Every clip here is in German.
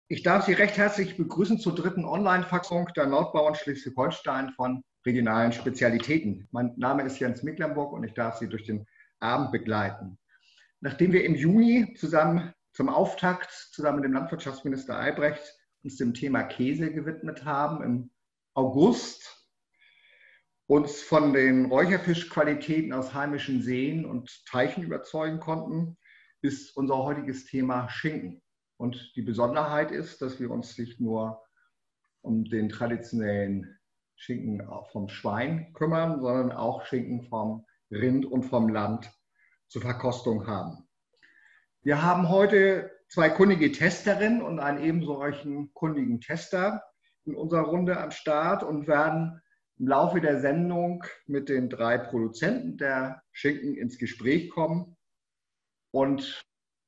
Ich darf Sie recht herzlich begrüßen zur dritten Online-Fassung der Nordbauern Schleswig-Holstein von regionalen Spezialitäten. Mein Name ist Jens Mecklenburg und ich darf Sie durch den Abend begleiten. Nachdem wir im Juni zusammen zum Auftakt zusammen mit dem Landwirtschaftsminister Albrecht uns dem Thema Käse gewidmet haben, im August uns von den Räucherfischqualitäten aus heimischen Seen und Teichen überzeugen konnten, ist unser heutiges Thema Schinken. Und die Besonderheit ist, dass wir uns nicht nur um den traditionellen Schinken vom Schwein kümmern, sondern auch Schinken vom Rind und vom Land zur Verkostung haben. Wir haben heute zwei kundige Testerinnen und einen ebenso solchen kundigen Tester in unserer Runde am Start und werden im Laufe der Sendung mit den drei Produzenten der Schinken ins Gespräch kommen und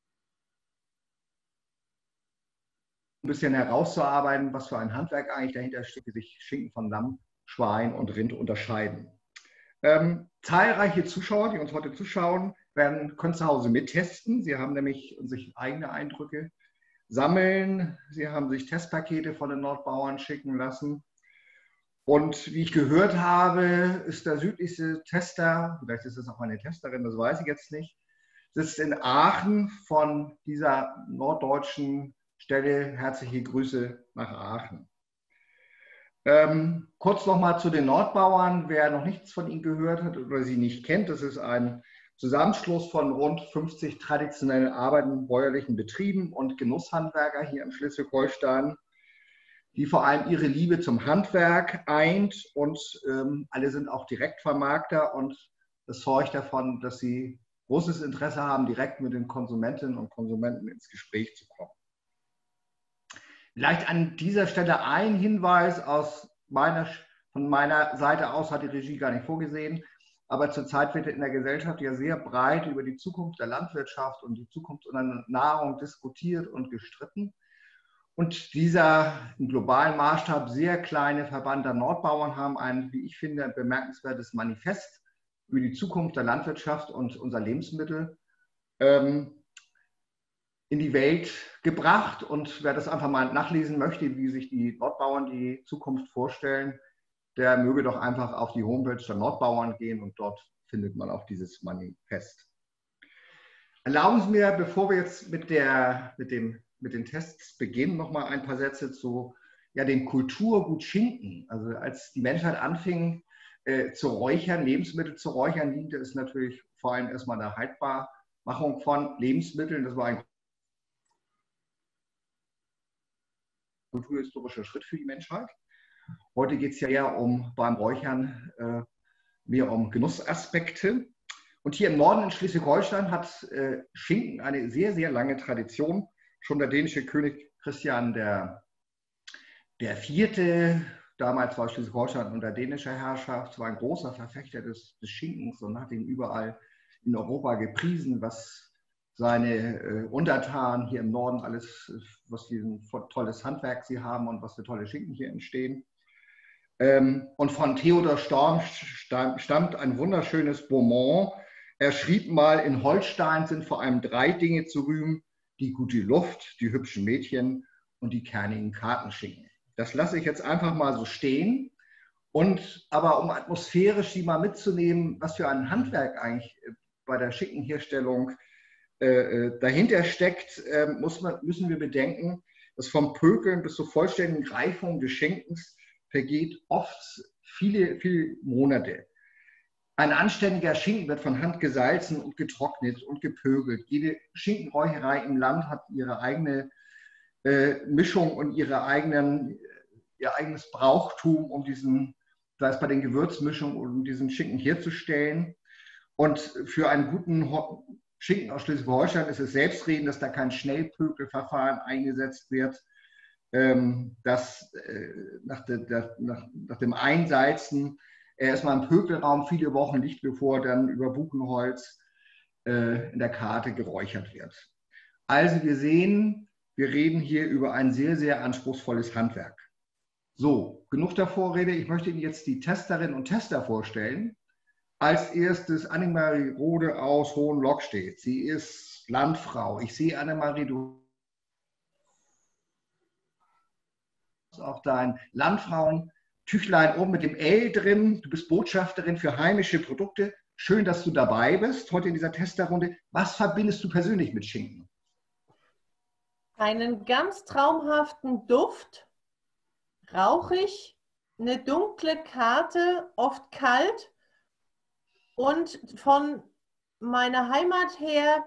ein bisschen herauszuarbeiten, was für ein Handwerk eigentlich dahinter steht, wie sich Schinken von Lamm, Schwein und Rind unterscheiden. Zahlreiche Zuschauer, die uns heute zuschauen, können zu Hause mittesten. Sie haben nämlich sich eigene Eindrücke sammeln. Sie haben sich Testpakete von den Nordbauern schicken lassen. Und wie ich gehört habe, ist der südlichste Tester, vielleicht ist es auch eine Testerin, das weiß ich jetzt nicht, sitzt in Aachen. Von dieser norddeutschen Stelle herzliche Grüße nach Aachen. Kurz nochmal zu den Nordbauern. Wer noch nichts von ihnen gehört hat oder sie nicht kennt, das ist ein Zusammenschluss von rund 50 traditionell arbeitenden bäuerlichen Betrieben und Genusshandwerker hier in Schleswig-Holstein, die vor allem ihre Liebe zum Handwerk eint und alle sind auch Direktvermarkter und das zeugt davon, dass sie großes Interesse haben, direkt mit den Konsumentinnen und Konsumenten ins Gespräch zu kommen. Vielleicht an dieser Stelle ein Hinweis von meiner Seite aus, hat die Regie gar nicht vorgesehen, aber zurzeit wird in der Gesellschaft ja sehr breit über die Zukunft der Landwirtschaft und die Zukunft unserer Nahrung diskutiert und gestritten. Und dieser im globalen Maßstab sehr kleine Verband der Nordbauern haben ein, wie ich finde, bemerkenswertes Manifest über die Zukunft der Landwirtschaft und unserer Lebensmittel in die Welt gebracht. Und wer das einfach mal nachlesen möchte, wie sich die Nordbauern die Zukunft vorstellen, der möge doch einfach auf die Homepage der Nordbauern gehen und dort findet man auch dieses Manifest. Erlauben Sie mir, bevor wir jetzt mit den Tests beginnen, noch mal ein paar Sätze zu dem Kulturgut Schinken. Also als die Menschheit anfing zu räuchern, Lebensmittel zu räuchern, diente es natürlich vor allem erstmal der Haltbarmachung von Lebensmitteln. Das war ein kulturhistorischer Schritt für die Menschheit. Heute geht es ja eher beim Räuchern mehr um Genussaspekte. Und hier im Norden in Schleswig-Holstein hat Schinken eine sehr, sehr lange Tradition. Schon der dänische König Christian IV., damals war Schleswig-Holstein unter dänischer Herrschaft, war ein großer Verfechter des Schinkens und hat ihn überall in Europa gepriesen, was seine Untertanen hier im Norden alles, was für ein tolles Handwerk sie haben und was für tolle Schinken hier entstehen. Und von Theodor Storm stammt ein wunderschönes Beaumont. Er schrieb mal, in Holstein sind vor allem drei Dinge zu rühmen: die gute Luft, die hübschen Mädchen und die kernigen Kartenschinken. Das lasse ich jetzt einfach mal so stehen. Aber um atmosphärisch die mal mitzunehmen, was für ein Handwerk eigentlich bei der Schinkenherstellung dahinter steckt, müssen wir bedenken, dass vom Pökeln bis zur vollständigen Reifung des Schinkens vergeht oft viele Monate. Ein anständiger Schinken wird von Hand gesalzen und getrocknet und gepögelt. Jede Schinkenräucherei im Land hat ihre eigene Mischung und ihr eigenes Brauchtum, sei es bei den Gewürzmischungen, um diesen Schinken herzustellen. Und für einen guten Schinken aus Schleswig-Holstein ist es selbstredend, dass da kein Schnellpökelverfahren eingesetzt wird, dass nach dem Einsalzen erstmal im Pökelraum viele Wochen liegt, bevor dann über Buchenholz in der Karte geräuchert wird. Also wir sehen, wir reden hier über ein sehr, sehr anspruchsvolles Handwerk. So, genug der Vorrede. Ich möchte Ihnen jetzt die Testerinnen und Tester vorstellen. Als erstes Annemarie Rode aus Hohenlockstedt. Sie ist Landfrau. Ich sehe Annemarie, du auch dein Landfrauentüchlein oben mit dem L drin. Du bist Botschafterin für heimische Produkte. Schön, dass du dabei bist heute in dieser Testerrunde. Was verbindest du persönlich mit Schinken? Einen ganz traumhaften Duft, rauchig, eine dunkle Karte, oft kalt und von meiner Heimat her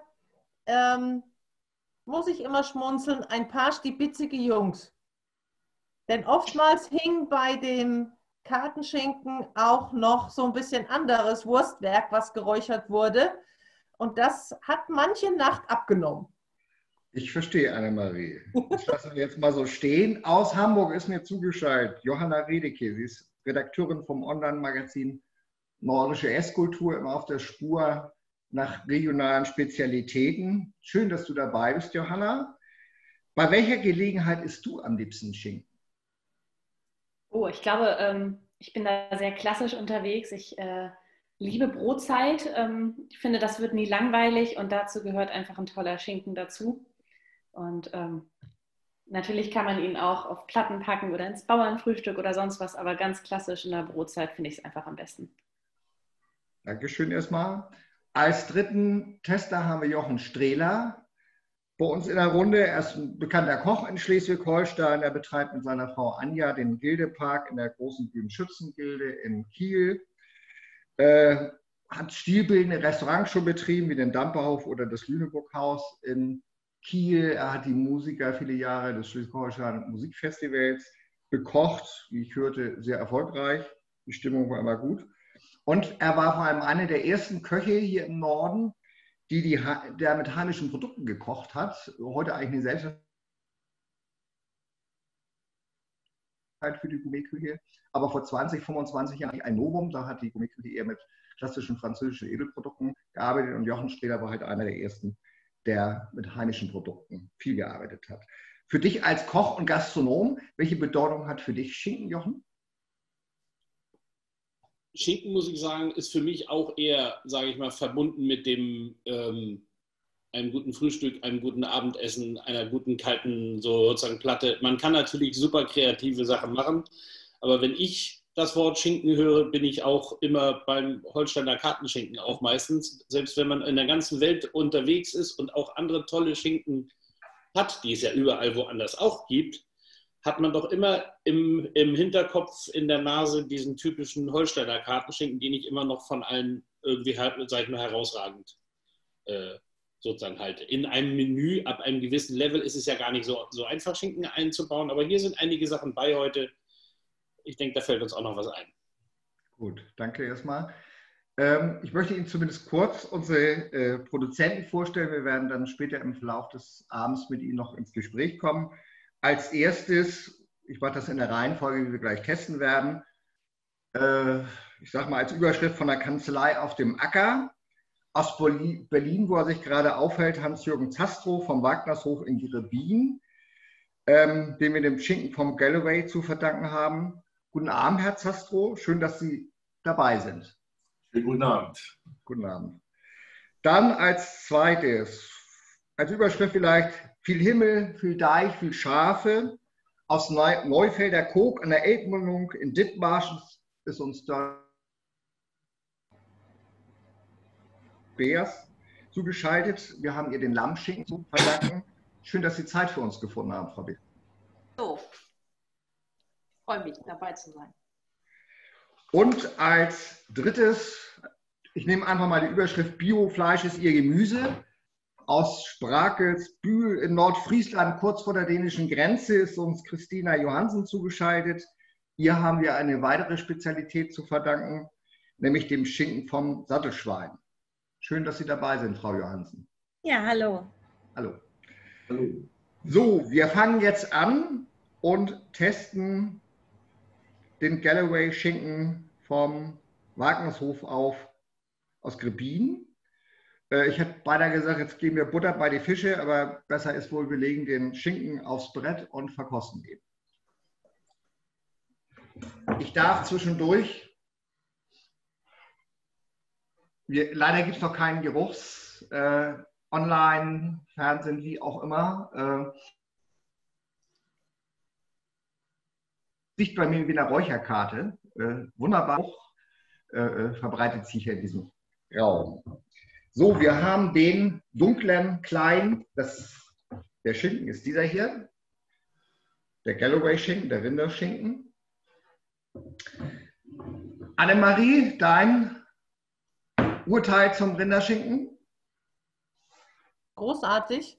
muss ich immer schmunzeln, ein paar stibitzige Jungs. Denn oftmals hing bei dem Kartenschinken auch noch so ein bisschen anderes Wurstwerk, was geräuchert wurde. Und das hat manche Nacht abgenommen. Ich verstehe, Annemarie. Das lassen wir jetzt mal so stehen. Aus Hamburg ist mir zugeschaltet Johanna Redeke. Sie ist Redakteurin vom Online-Magazin Nordische Esskultur, immer auf der Spur nach regionalen Spezialitäten. Schön, dass du dabei bist, Johanna. Bei welcher Gelegenheit isst du am liebsten Schinken? Oh, ich glaube, ich bin da sehr klassisch unterwegs. Ich liebe Brotzeit. Ich finde, das wird nie langweilig und dazu gehört einfach ein toller Schinken dazu. Und natürlich kann man ihn auch auf Platten packen oder ins Bauernfrühstück oder sonst was, aber ganz klassisch in der Brotzeit finde ich es einfach am besten. Dankeschön erstmal. Als dritten Tester haben wir Jochen Strehler bei uns in der Runde. Er ist ein bekannter Koch in Schleswig-Holstein. Er betreibt mit seiner Frau Anja den Gildepark in der großen Grünen Schützengilde in Kiel. Hat stilbildende Restaurants schon betrieben, wie den Damperhof oder das Lüneburg-Haus in Kiel. Er hat die Musiker viele Jahre des Schleswig-Holstein Musikfestivals bekocht, wie ich hörte, sehr erfolgreich. Die Stimmung war immer gut. Und er war vor allem einer der ersten Köche hier im Norden, der mit heimischen Produkten gekocht hat. Heute eigentlich eine Selbstverständlichkeit für die Gourmetküche. Aber vor 20, 25 Jahren ein Novum. Da hat die Gourmetküche eher mit klassischen französischen Edelprodukten gearbeitet. Und Jochen Strehler war halt einer der ersten, der mit heimischen Produkten viel gearbeitet hat. Für dich als Koch und Gastronom, welche Bedeutung hat für dich Schinken, Jochen? Schinken, muss ich sagen, ist für mich auch eher, sage ich mal, verbunden mit dem einem guten Frühstück, einem guten Abendessen, einer guten kalten sozusagen Platte. Man kann natürlich super kreative Sachen machen, aber wenn ich das Wort Schinken höre, bin ich auch immer beim Holsteiner Kartenschinken auch meistens. Selbst wenn man in der ganzen Welt unterwegs ist und auch andere tolle Schinken hat, die es ja überall woanders auch gibt, hat man doch immer im Hinterkopf, in der Nase diesen typischen Holsteiner Kartenschinken, den ich immer noch von allen irgendwie, sag ich mal, herausragend sozusagen halte. In einem Menü, ab einem gewissen Level ist es ja gar nicht so einfach, Schinken einzubauen, aber hier sind einige Sachen bei heute. Ich denke, da fällt uns auch noch was ein. Gut, danke erstmal. Ich möchte Ihnen zumindest kurz unsere Produzenten vorstellen. Wir werden dann später im Verlauf des Abends mit Ihnen noch ins Gespräch kommen. Als erstes, ich mache das in der Reihenfolge, wie wir gleich testen werden, ich sage mal als Überschrift von der Kanzlei auf dem Acker. Aus Berlin, wo er sich gerade aufhält, Hans-Jürgen Zastrow vom Wagnershof in Grebin, den wir dem Schinken vom Galloway zu verdanken haben. Guten Abend, Herr Zastrow. Schön, dass Sie dabei sind. Schönen guten Abend. Guten Abend. Dann als zweites, als Überschrift vielleicht, viel Himmel, viel Deich, viel Schafe. Aus Neufelder Koog an der Elbmündung in Dithmarschen ist uns da Beers zugeschaltet. Wir haben ihr den Lammschinken zu verdanken. Schön, dass Sie Zeit für uns gefunden haben, Frau Beers. So, ich freue mich, dabei zu sein. Und als drittes, ich nehme einfach mal die Überschrift Biofleisch ist Ihr Gemüse. Aus Sprakelsbühl in Nordfriesland, kurz vor der dänischen Grenze, ist uns Christina Johansen zugeschaltet. Hier haben wir eine weitere Spezialität zu verdanken, nämlich dem Schinken vom Sattelschwein. Schön, dass Sie dabei sind, Frau Johansen. Ja, hallo. Hallo. Hallo. So, wir fangen jetzt an und testen den Galloway-Schinken vom Wagnershof aus Grebin. Ich hätte beinahe gesagt, jetzt geben wir Butter bei die Fische, aber besser ist wohl, wir legen den Schinken aufs Brett und verkosten ihn. Ich darf zwischendurch, leider gibt es noch keinen Geruchs, online, Fernsehen, wie auch immer. riecht bei mir wie eine Räucherkarte. Wunderbar verbreitet sich hier in diesem Raum. So, wir haben den dunklen, kleinen, der Schinken ist dieser hier. Der Galloway-Schinken, der Rinderschinken. Annemarie, dein Urteil zum Rinderschinken? Großartig.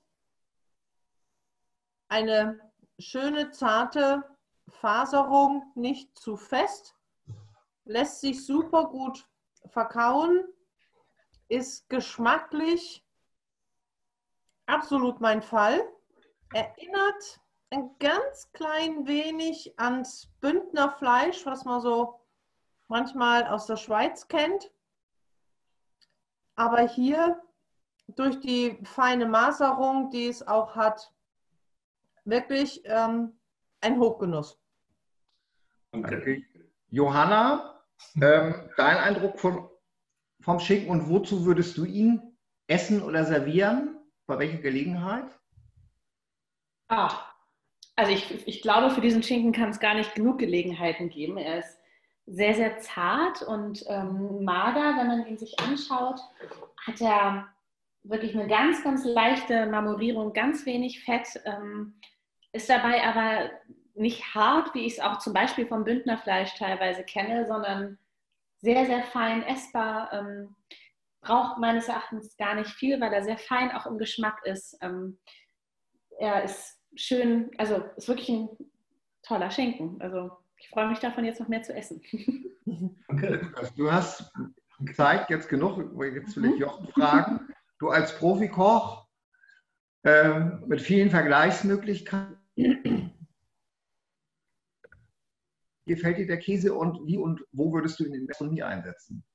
Eine schöne, zarte Faserung, nicht zu fest. Lässt sich super gut verkauen. Ist geschmacklich absolut mein Fall. Erinnert ein ganz klein wenig ans Bündnerfleisch, was man so manchmal aus der Schweiz kennt. Aber hier durch die feine Maserung, die es auch hat, wirklich ein Hochgenuss. Okay. Johanna, dein Eindruck vom Schinken und wozu würdest du ihn essen oder servieren? Bei welcher Gelegenheit? Also ich glaube, für diesen Schinken kann es gar nicht genug Gelegenheiten geben. Er ist sehr, sehr zart und mager. Wenn man ihn sich anschaut, hat er wirklich eine ganz, ganz leichte Marmorierung, ganz wenig Fett, ist dabei aber nicht hart, wie ich es auch zum Beispiel vom Bündnerfleisch teilweise kenne, sondern sehr, sehr fein essbar. Braucht meines Erachtens gar nicht viel, weil er sehr fein auch im Geschmack ist. Er ist schön, also ist wirklich ein toller Schinken. Also ich freue mich davon, jetzt noch mehr zu essen. Okay. Du hast gezeigt, jetzt genug, jetzt will ich Jochen fragen. Du als Profikoch mit vielen Vergleichsmöglichkeiten, gefällt dir der Käse und wie und wo würdest du ihn in Gastronomie einsetzen?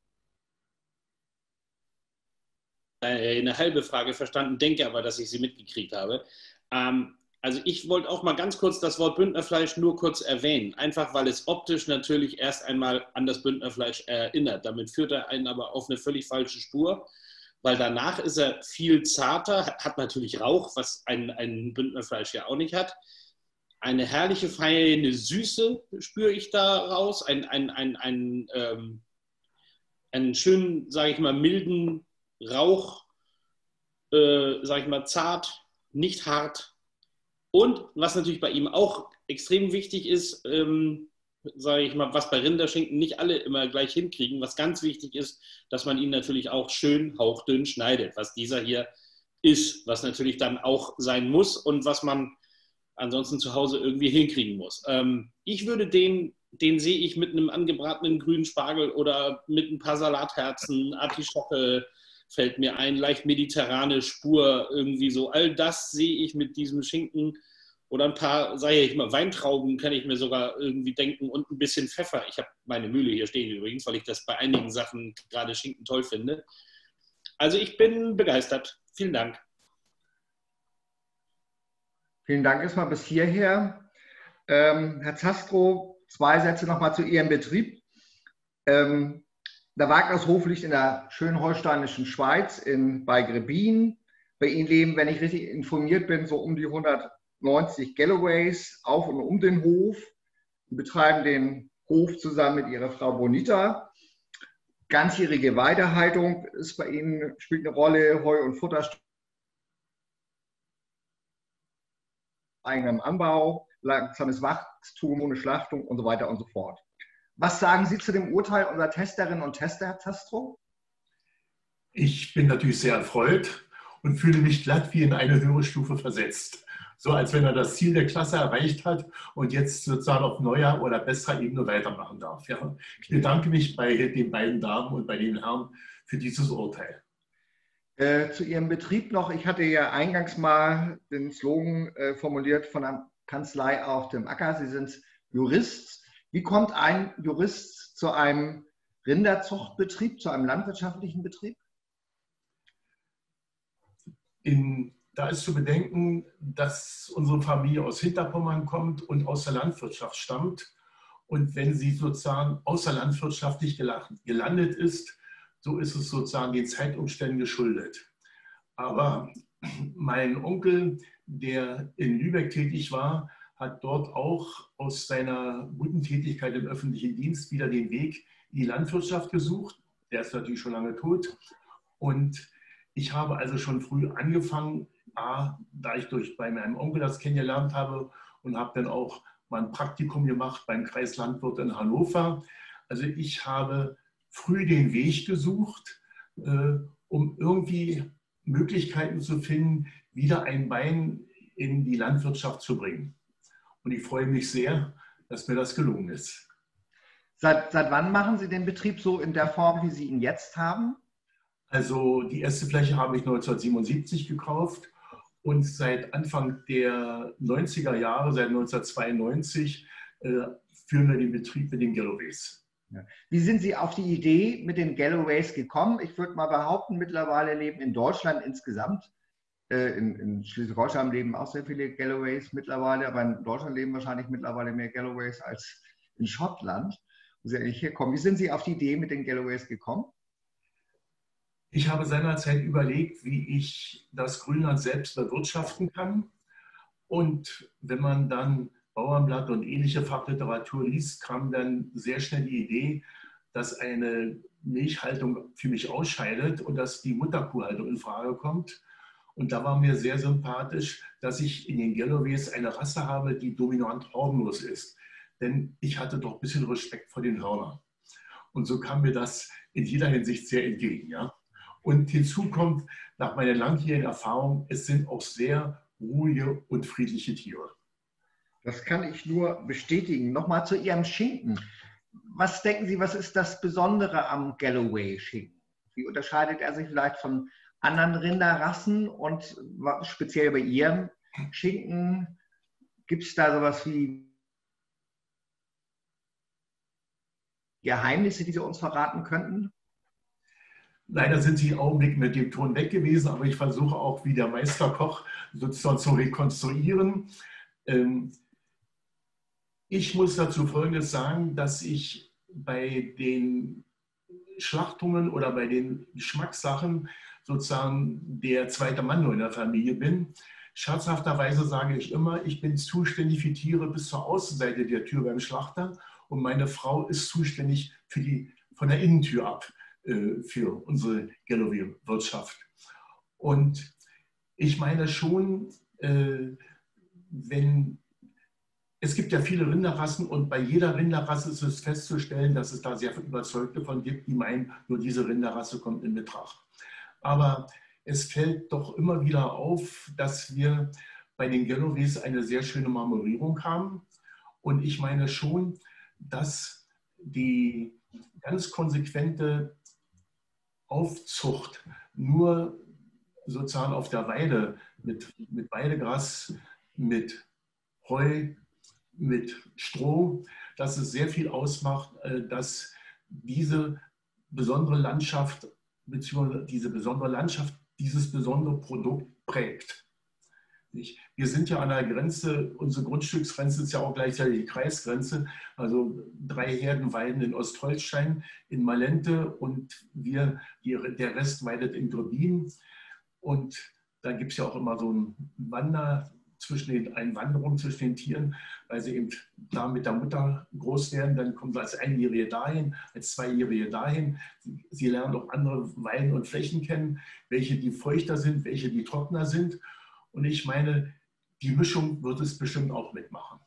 Eine halbe Frage verstanden, denke aber, dass ich sie mitgekriegt habe. Also ich wollte auch mal ganz kurz das Wort Bündnerfleisch nur kurz erwähnen, einfach weil es optisch natürlich erst einmal an das Bündnerfleisch erinnert. Damit führt er einen aber auf eine völlig falsche Spur, weil danach ist er viel zarter, hat natürlich Rauch, was ein Bündnerfleisch ja auch nicht hat. Eine herrliche, feine Süße spüre ich da raus, einen schönen, sage ich mal, milden Rauch, sage ich mal, zart, nicht hart. Und was natürlich bei ihm auch extrem wichtig ist, sage ich mal, was bei Rinderschinken nicht alle immer gleich hinkriegen, was ganz wichtig ist, dass man ihn natürlich auch schön hauchdünn schneidet, was dieser hier ist, was natürlich dann auch sein muss und was man ansonsten zu Hause irgendwie hinkriegen muss. Ich würde den sehe ich mit einem angebratenen grünen Spargel oder mit ein paar Salatherzen, Artischocke fällt mir ein, leicht mediterrane Spur, irgendwie so. All das sehe ich mit diesem Schinken oder ein paar, sage ich mal, Weintrauben kann ich mir sogar irgendwie denken und ein bisschen Pfeffer. Ich habe meine Mühle hier stehen übrigens, weil ich das bei einigen Sachen, gerade Schinken, toll finde. Also ich bin begeistert. Vielen Dank. Vielen Dank erstmal bis hierher. Herr Zastrow, 2 Sätze nochmal zu Ihrem Betrieb. Der Wagnershof liegt in der schönen holsteinischen Schweiz bei Grebbin. Bei Ihnen leben, wenn ich richtig informiert bin, so um die 190 Galloways auf und um den Hof. Sie betreiben den Hof zusammen mit Ihrer Frau Bonita. Ganzjährige Weidehaltung ist bei Ihnen, spielt eine Rolle, Heu- und Futterstoffe, eigenem Anbau, langsames Wachstum ohne Schlachtung und so weiter und so fort. Was sagen Sie zu dem Urteil unserer Testerinnen und Tester, Herr Zastrow? Ich bin natürlich sehr erfreut und fühle mich glatt wie in eine höhere Stufe versetzt. So als wenn er das Ziel der Klasse erreicht hat und jetzt sozusagen auf neuer oder besserer Ebene weitermachen darf. Ja. Ich bedanke mich bei den beiden Damen und bei den Herren für dieses Urteil. Zu Ihrem Betrieb noch. Ich hatte ja eingangs mal den Slogan formuliert von der Kanzlei auf dem Acker. Sie sind Jurist. Wie kommt ein Jurist zu einem Rinderzuchtbetrieb, zu einem landwirtschaftlichen Betrieb? Da ist zu bedenken, dass unsere Familie aus Hinterpommern kommt und aus der Landwirtschaft stammt. Und wenn sie sozusagen außerlandwirtschaftlich gelandet ist, so ist es sozusagen den Zeitumständen geschuldet. Aber mein Onkel, der in Lübeck tätig war, hat dort auch aus seiner guten Tätigkeit im öffentlichen Dienst wieder den Weg in die Landwirtschaft gesucht. Der ist natürlich schon lange tot. Und ich habe also schon früh angefangen, da ich bei meinem Onkel das kennengelernt habe und habe dann auch mal ein Praktikum gemacht beim Kreislandwirt in Hannover. Also ich habe früh den Weg gesucht, um irgendwie Möglichkeiten zu finden, wieder ein Bein in die Landwirtschaft zu bringen. Und ich freue mich sehr, dass mir das gelungen ist. Seit wann machen Sie den Betrieb so in der Form, wie Sie ihn jetzt haben? Also die erste Fläche habe ich 1977 gekauft und seit Anfang der 90er Jahre, seit 1992, führen wir den Betrieb mit den Galloways. Ja. Wie sind Sie auf die Idee mit den Galloways gekommen? Ich würde mal behaupten, mittlerweile leben in Deutschland insgesamt, in Schleswig-Holstein leben auch sehr viele Galloways mittlerweile, aber in Deutschland leben wahrscheinlich mittlerweile mehr Galloways als in Schottland, wo Sie eigentlich herkommen. Wie sind Sie auf die Idee mit den Galloways gekommen? Ich habe seinerzeit überlegt, wie ich das Grünland selbst bewirtschaften kann. Und wenn man dann Bauernblatt und ähnliche Fachliteratur liest, kam dann sehr schnell die Idee, dass eine Milchhaltung für mich ausscheidet und dass die Mutterkuhhaltung in Frage kommt. Und da war mir sehr sympathisch, dass ich in den Galloways eine Rasse habe, die dominant hornlos ist. Denn ich hatte doch ein bisschen Respekt vor den Hörnern. Und so kam mir das in jeder Hinsicht sehr entgegen. Ja? Und hinzu kommt, nach meiner langjährigen Erfahrung, es sind auch sehr ruhige und friedliche Tiere. Das kann ich nur bestätigen. Nochmal zu Ihrem Schinken. Was denken Sie, was ist das Besondere am Galloway-Schinken? Wie unterscheidet er sich vielleicht von anderen Rinderrassen und speziell bei Ihrem Schinken? Gibt es da sowas wie Geheimnisse, die Sie uns verraten könnten? Leider sind Sie im Augenblick mit dem Ton weg gewesen, aber ich versuche auch wie der Meisterkoch sozusagen zu rekonstruieren. Ich muss dazu Folgendes sagen, dass ich bei den Schlachtungen oder bei den Geschmackssachen sozusagen der zweite Mann nur in der Familie bin. Scherzhafterweise sage ich immer, ich bin zuständig für Tiere bis zur Außenseite der Tür beim Schlachter und meine Frau ist zuständig von der Innentür ab für unsere Galloway-Wirtschaft. Und ich meine schon, es gibt ja viele Rinderrassen und bei jeder Rinderrasse ist es festzustellen, dass es da sehr viel Überzeugte von gibt, die meinen, nur diese Rinderrasse kommt in Betracht. Aber es fällt doch immer wieder auf, dass wir bei den Galloways eine sehr schöne Marmorierung haben. Und ich meine schon, dass die ganz konsequente Aufzucht nur sozusagen auf der Weide mit Weidegras, mit Heu, mit Stroh, dass es sehr viel ausmacht, dass diese besondere Landschaft bzw. diese besondere Landschaft dieses besondere Produkt prägt. Wir sind ja an der Grenze, unsere Grundstücksgrenze ist ja auch gleichzeitig die Kreisgrenze, also 3 Herdenweiden in Ostholstein, in Malente und der Rest weidet in Gröbin. Und da gibt es ja auch immer so eine Wanderung zwischen den Tieren, weil sie eben da mit der Mutter groß werden, dann kommen sie als Einjährige dahin, als Zweijährige dahin. Sie lernen auch andere Weiden und Flächen kennen, welche die feuchter sind, welche die trockener sind. Und ich meine, die Mischung wird es bestimmt auch mitmachen.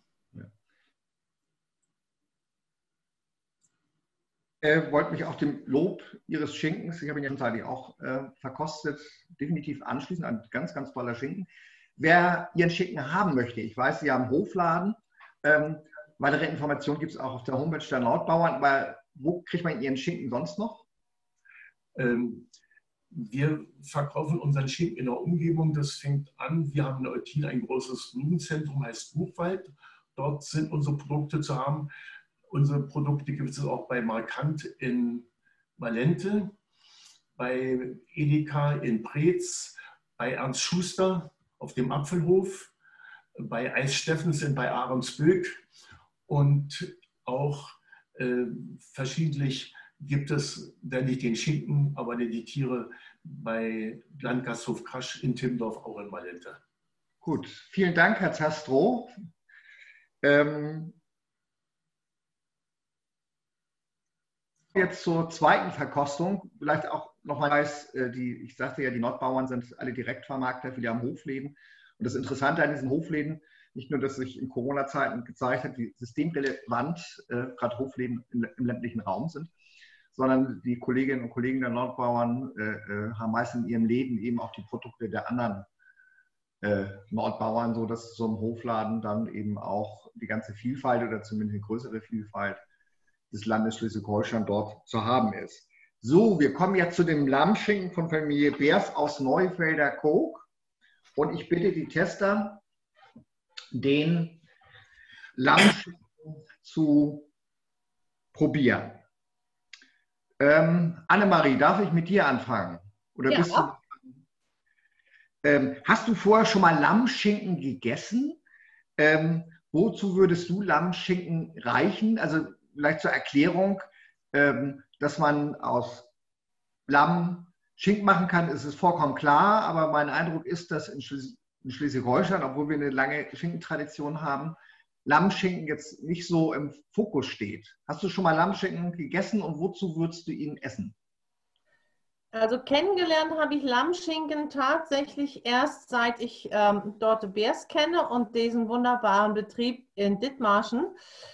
Ich wollte mich auch dem Lob Ihres Schinkens, ich habe ihn ja tatsächlich auch verkostet, definitiv anschließen. Ein ganz, ganz toller Schinken. Wer Ihren Schinken haben möchte, ich weiß, Sie haben einen Hofladen. Weitere Informationen gibt es auch auf der Homepage der Nordbauern. Aber wo kriegt man Ihren Schinken sonst noch? Wir verkaufen unseren Schinken in der Umgebung. Das fängt an, wir haben in Eutin ein großes Blumenzentrum, heißt Buchwald. Dort sind unsere Produkte zu haben. Unsere Produkte gibt es auch bei Markant in Malente, bei Edeka in Preetz, bei Ernst Schuster auf dem Apfelhof, bei Eis Steffens bei Ahrensböck und auch verschiedentlich gibt es dann nicht den Schinken, aber die Tiere bei Landgasthof Krasch in Timmendorf, auch in Malente. Gut, vielen Dank, Herr Zastrow. Jetzt zur zweiten Verkostung, vielleicht auch nochmal, ich sagte ja, die Nordbauern sind alle Direktvermarkter, viele am Hof leben. Und das Interessante an diesen Hofläden, nicht nur, dass sich in Corona-Zeiten gezeigt hat, wie systemrelevant gerade Hofläden im ländlichen Raum sind, sondern die Kolleginnen und Kollegen der Nordbauern haben meist in ihrem Leben eben auch die Produkte der anderen Nordbauern, sodass so ein Hofladen dann eben auch die ganze Vielfalt oder zumindest eine größere Vielfalt des Landes Schleswig-Holstein dort zu haben ist. So, wir kommen jetzt zu dem Lammschinken von Familie Beers aus Neufelder Koog. Und ich bitte die Tester, den Lammschinken zu probieren. Annemarie, darf ich mit dir anfangen? Oder bist du, hast du vorher schon mal Lammschinken gegessen? Wozu würdest du Lammschinken reichen? Also vielleicht zur Erklärung, dass man aus Lamm Schinken machen kann, ist es vollkommen klar, aber mein Eindruck ist, dass in Schleswig-Holstein, obwohl wir eine lange Schinkentradition haben, Lammschinken jetzt nicht so im Fokus steht. Hast du schon mal Lammschinken gegessen und wozu würdest du ihn essen? Also kennengelernt habe ich Lammschinken tatsächlich erst seit ich Dorte Beers kenne und diesen wunderbaren Betrieb in Dithmarschen.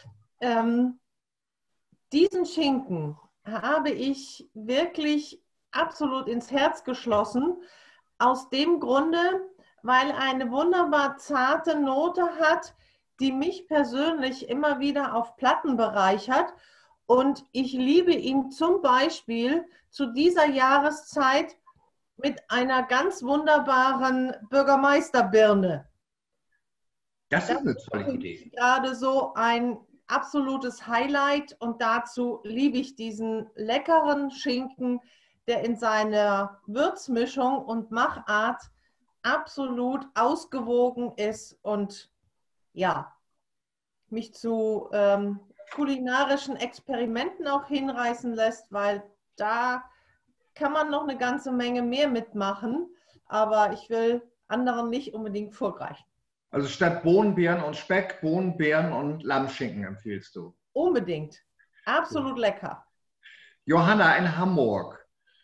Diesen Schinken habe ich wirklich absolut ins Herz geschlossen, aus dem Grunde, weil er eine wunderbar zarte Note hat, die mich persönlich immer wieder auf Platten bereichert. Und ich liebe ihn zum Beispiel zu dieser Jahreszeit mit einer ganz wunderbaren Bürgermeisterbirne. Das ist eine tolle Idee. Gerade so ein absolutes Highlight und dazu liebe ich diesen leckeren Schinken, der in seiner Würzmischung und Machart absolut ausgewogen ist und ja, mich zu kulinarischen Experimenten auch hinreißen lässt, weil da kann man noch eine ganze Menge mehr mitmachen, aber ich will anderen nicht unbedingt vorgreifen. Also statt Bohnen, Beeren und Speck, Bohnen, Beeren und Lammschinken empfiehlst du? Unbedingt. Absolut lecker. Johanna in Hamburg.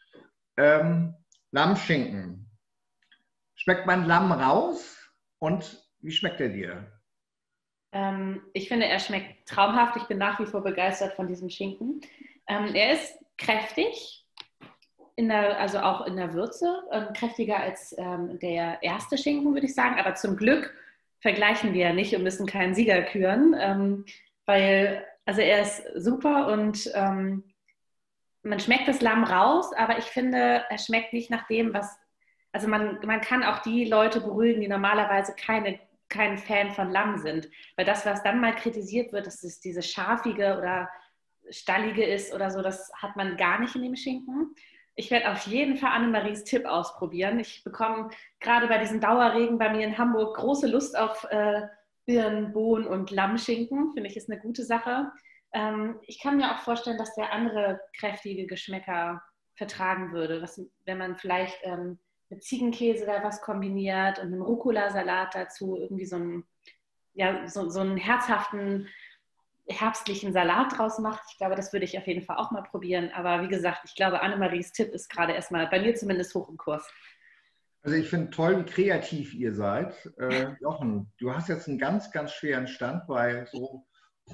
Lammschinken. Schmeckt man Lamm raus und wie schmeckt er dir? Ich finde, er schmeckt traumhaft. Ich bin nach wie vor begeistert von diesem Schinken. Er ist kräftig, also auch in der Würze, kräftiger als der erste Schinken, würde ich sagen. Aber zum Glück vergleichen wir ja nicht und müssen keinen Sieger küren, weil also er ist super und man schmeckt das Lamm raus, aber ich finde, er schmeckt nicht nach dem, was, also man kann auch die Leute beruhigen, die normalerweise kein Fan von Lamm sind, weil das, was dann mal kritisiert wird, dass es diese scharfige oder stallige ist oder so, das hat man gar nicht in dem Schinken. Ich werde auf jeden Fall Annemaries Tipp ausprobieren. Ich bekomme gerade bei diesem Dauerregen bei mir in Hamburg große Lust auf Birnen, Bohnen und Lammschinken. Finde ich, ist eine gute Sache. Ich kann mir auch vorstellen, dass der andere kräftige Geschmäcker vertragen würde. Wenn man vielleicht mit Ziegenkäse da was kombiniert und einem Rucola-Salat dazu irgendwie so einen herzhaften, herbstlichen Salat draus macht. Ich glaube, das würde ich auf jeden Fall auch mal probieren. Aber wie gesagt, ich glaube, Annemaries Tipp ist gerade erstmal bei mir zumindest hoch im Kurs. Also ich finde toll, wie kreativ ihr seid. Jochen, du hast jetzt einen ganz, ganz schweren Stand bei so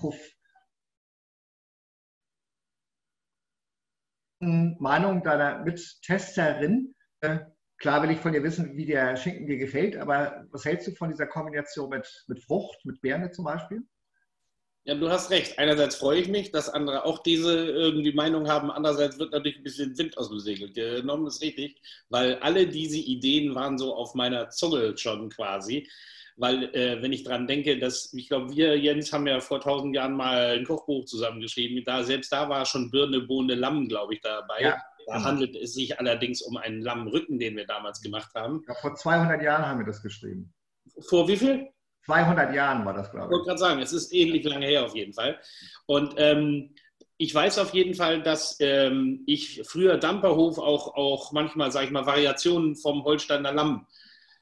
Meinung deiner Mittesterin. Klar will ich von dir wissen, wie der Schinken dir gefällt, aber was hältst du von dieser Kombination mit Frucht, mit Beerne zum Beispiel? Ja, du hast recht. Einerseits freue ich mich, dass andere auch diese irgendwie Meinung haben. Andererseits wird natürlich ein bisschen Wind aus dem Segel genommen, ist richtig. Weil alle diese Ideen waren so auf meiner Zunge schon quasi. Weil, wenn ich dran denke, ich glaube, wir, Jens, haben ja vor 1000 Jahren mal ein Kochbuch zusammengeschrieben. Selbst da war schon Birne, Bohne, Lamm, glaube ich, dabei. Ja. Da handelt es sich allerdings um einen Lammrücken, den wir damals gemacht haben. Ja, vor 200 Jahren haben wir das geschrieben. Vor wie viel? 200 Jahren war das, glaube ich. Ich wollte gerade sagen, es ist ähnlich lange her auf jeden Fall. Und ich weiß auf jeden Fall, dass ich früher Damperhof auch manchmal, sage ich mal, Variationen vom Holsteiner Lamm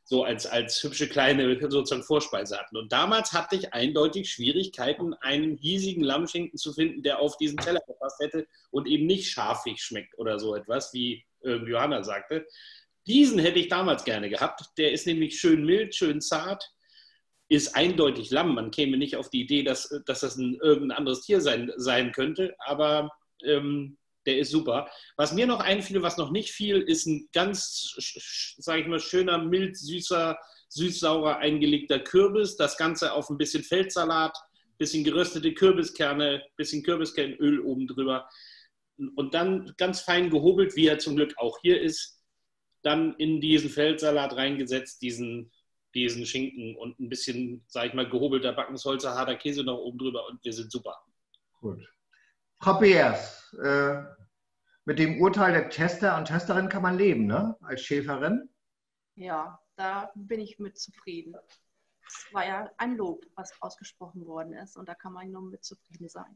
so als hübsche kleine sozusagen Vorspeise hatten. Und damals hatte ich eindeutig Schwierigkeiten, einen hiesigen Lammschinken zu finden, der auf diesen Teller gepasst hätte und eben nicht scharfig schmeckt oder so etwas, wie Johanna sagte. Diesen hätte ich damals gerne gehabt. Der ist nämlich schön mild, schön zart, ist eindeutig Lamm. Man käme nicht auf die Idee, dass das irgendein anderes Tier sein könnte, aber der ist super. Was mir noch einfiel, was noch nicht viel, ist ein ganz, sage ich mal, schöner, mild, süßer, süß-saurer eingelegter Kürbis. Das Ganze auf ein bisschen Feldsalat, bisschen geröstete Kürbiskerne, bisschen Kürbiskernöl oben drüber. Und dann ganz fein gehobelt, wie er zum Glück auch hier ist, dann in diesen Feldsalat reingesetzt, diesen Schinken und ein bisschen, sage ich mal, gehobelter Backensholzer, harter Käse noch oben drüber und wir sind super. Gut. Frau Beers, mit dem Urteil der Tester und Testerin kann man leben, ne? Als Schäferin? Ja, da bin ich mit zufrieden. Es war ja ein Lob, was ausgesprochen worden ist und da kann man nur mit zufrieden sein.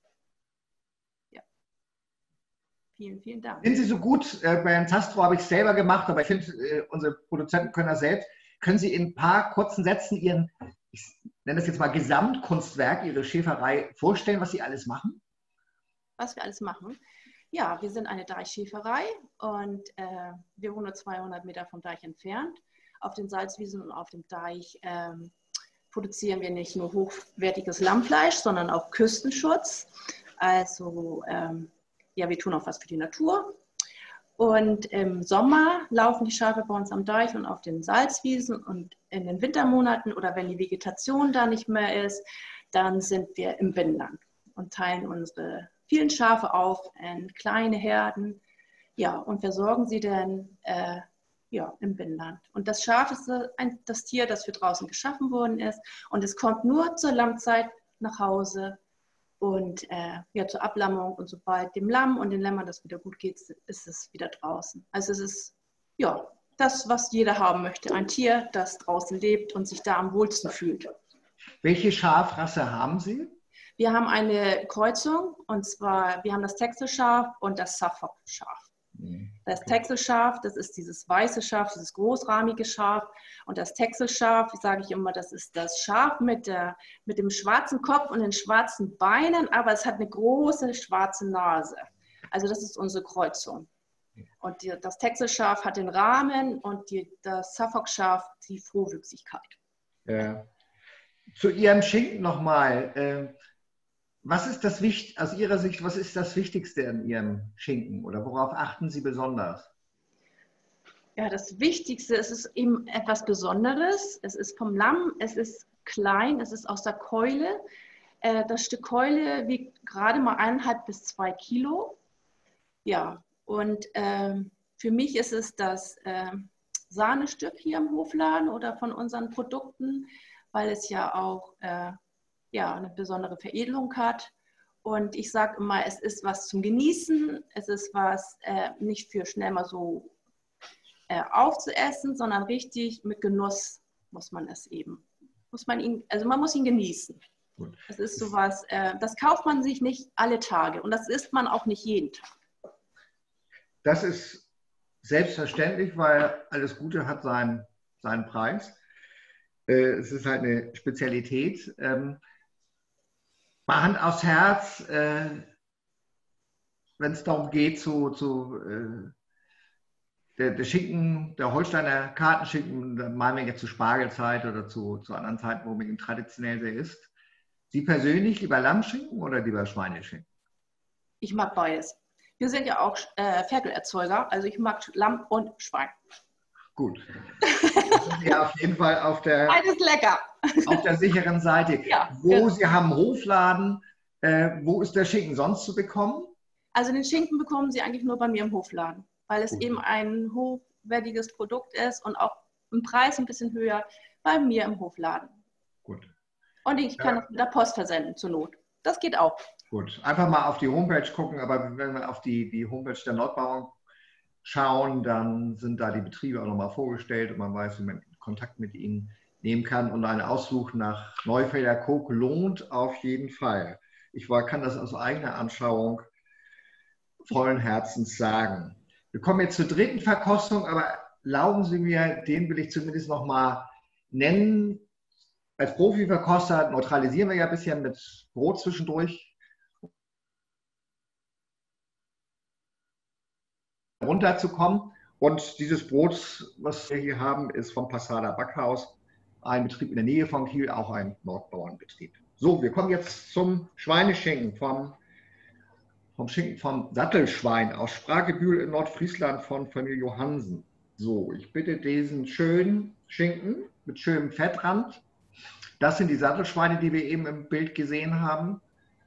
Ja. Vielen, vielen Dank. Sind Sie so gut? Bei Herrn Tastro habe ich es selber gemacht, aber ich finde, unsere Produzenten können das selbst. Können Sie in ein paar kurzen Sätzen Ihren, ich nenne das jetzt mal Gesamtkunstwerk, Ihre Schäferei vorstellen, was Sie alles machen? Was wir alles machen? Ja, wir sind eine Deichschäferei und wir wohnen nur 200 Meter vom Deich entfernt. Auf den Salzwiesen und auf dem Deich produzieren wir nicht nur hochwertiges Lammfleisch, sondern auch Küstenschutz. Also ja, wir tun auch was für die Natur. Und im Sommer laufen die Schafe bei uns am Deich und auf den Salzwiesen und in den Wintermonaten oder wenn die Vegetation da nicht mehr ist, dann sind wir im Binnenland und teilen unsere vielen Schafe auf in kleine Herden, ja, und versorgen sie dann ja, im Binnenland. Und das Schaf ist das Tier, das für draußen geschaffen worden ist und es kommt nur zur Lammzeit nach Hause und ja, zur Ablammung und sobald dem Lamm und den Lämmern das wieder gut geht, ist es wieder draußen. Also es ist ja das, was jeder haben möchte, ein Tier, das draußen lebt und sich da am wohlsten fühlt. Welche Schafrasse haben Sie? Wir haben eine Kreuzung und zwar, wir haben das Texelschaf und das Suffolk-Schaf. Das Texelschaf, das ist dieses weiße Schaf, dieses großrahmige Schaf. Und das Texelschaf, sage ich immer, das ist das Schaf mit dem schwarzen Kopf und den schwarzen Beinen, aber es hat eine große schwarze Nase. Also das ist unsere Kreuzung. Und das Texelschaf hat den Rahmen und das Suffolk-Schaf die Frohwüchsigkeit. Zu Ihrem Schinken nochmal. Was ist das aus Ihrer Sicht, was ist das Wichtigste an Ihrem Schinken oder worauf achten Sie besonders? Ja, das Wichtigste, es ist eben etwas Besonderes. Es ist vom Lamm, es ist klein, es ist aus der Keule. Das Stück Keule wiegt gerade mal 1,5 bis 2 Kilo. Ja, und für mich ist es das Sahnestück hier im Hofladen oder von unseren Produkten, weil es ja auch ja, eine besondere Veredelung hat. Und ich sage immer, es ist was zum Genießen, es ist was nicht für schnell mal so aufzuessen, sondern richtig mit Genuss muss man es eben. Man muss ihn genießen. Gut. Es ist sowas, das kauft man sich nicht alle Tage und das isst man auch nicht jeden Tag. Das ist selbstverständlich, weil alles Gute hat seinen Preis. Es ist halt eine Spezialität. Mal Hand aufs Herz, wenn es darum geht, der Schinken, der Holsteiner Kartenschinken, meinen wir jetzt zur Spargelzeit oder zu anderen Zeiten, wo man ihn traditionell sehr isst. Sie persönlich lieber Lammschinken oder lieber Schweineschinken? Ich mag beides. Wir sind ja auch Ferkelerzeuger, also ich mag Lamm und Schwein. Gut. Ja, auf jeden Fall auf der, beides lecker. Auf der sicheren Seite. Ja, Sie haben Hofladen, wo ist der Schinken sonst zu bekommen? Also den Schinken bekommen Sie eigentlich nur bei mir im Hofladen, weil es eben ein hochwertiges Produkt ist und auch im Preis ein bisschen höher bei mir im Hofladen. Gut. Und ich kann es mit der Post versenden zur Not. Das geht auch. Gut, einfach mal auf die Homepage gucken, aber wenn wir auf die Homepage der Nordbauern schauen, dann sind da die Betriebe auch nochmal vorgestellt und man weiß, wie man Kontakt mit ihnen nehmen kann. Und ein Ausflug nach Neufelder Koog lohnt auf jeden Fall. Ich kann das aus eigener Anschauung vollen Herzens sagen. Wir kommen jetzt zur dritten Verkostung, aber erlauben Sie mir, den will ich zumindest noch mal nennen. Als Profiverkoster neutralisieren wir ja ein bisschen mit Brot zwischendurch. Runterzukommen. Und dieses Brot, was wir hier haben, ist vom Passada Backhaus, ein Betrieb in der Nähe von Kiel, auch ein Nordbauernbetrieb. So, wir kommen jetzt zum Schweineschinken, vom Schinken vom Sattelschwein aus Spragebühl in Nordfriesland von Familie Johansen. So, ich bitte diesen schönen Schinken mit schönem Fettrand. Das sind die Sattelschweine, die wir eben im Bild gesehen haben.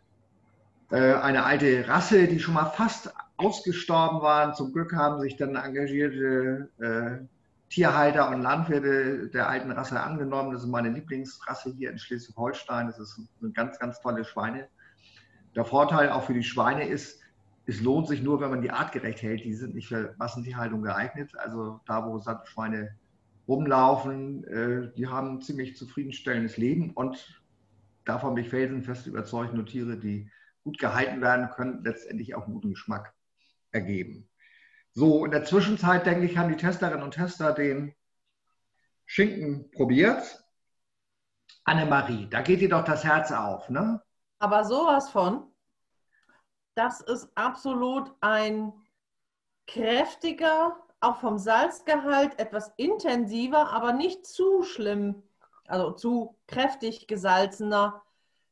Eine alte Rasse, die schon mal fast ausgestorben waren. Zum Glück haben sich dann engagierte Tierhalter und Landwirte der alten Rasse angenommen. Das ist meine Lieblingsrasse hier in Schleswig-Holstein. Das sind ganz, ganz tolle Schweine. Der Vorteil auch für die Schweine ist, es lohnt sich nur, wenn man die artgerecht hält. Die sind nicht für Massentierhaltung geeignet. Also da, wo Sattelschweine rumlaufen, die haben ein ziemlich zufriedenstellendes Leben. Und davon bin ich felsenfest überzeugt, nur Tiere, die gut gehalten werden können, letztendlich auch einen guten Geschmack ergeben. So, in der Zwischenzeit, denke ich, haben die Testerinnen und Tester den Schinken probiert. Annemarie, da geht dir doch das Herz auf, ne? Aber sowas von, das ist absolut ein kräftiger, auch vom Salzgehalt etwas intensiver, aber nicht zu schlimm, also zu kräftig gesalzener